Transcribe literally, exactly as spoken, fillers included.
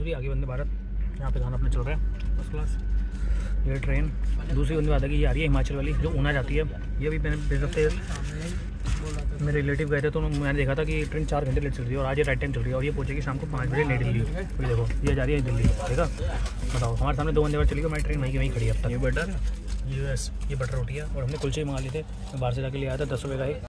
दूसरी आगे वंदे भारत, यहाँ पे खाना अपने चल रहा है फर्स्ट क्लास। ये ट्रेन दूसरी वंदे भारत की ये आ रही है हिमाचल वाली, जो ऊना जाती है। ये भी मैंने पिछले हफ्ते मेरे रिलेटिव गए थे तो मैंने देखा था कि ट्रेन चार घंटे लेट चल रही है और आज ये राइट टाइम चल रही है और ये पहुंचेगी शाम को पाँच बजे नई दिल्ली। फिर देखो ये जा रही है दिल्ली, ठीक है। बताओ हमारे सामने दो वंदे भारत चली गई, हमारी ट्रेन वहीं की वहीं खड़ी है अब तक। ये बटर यूएस, ये बटर रोटी है और हमने कुलचे मंगा लिए थे, मैं बाहर से जाके ले आया था दस रुपये का एक।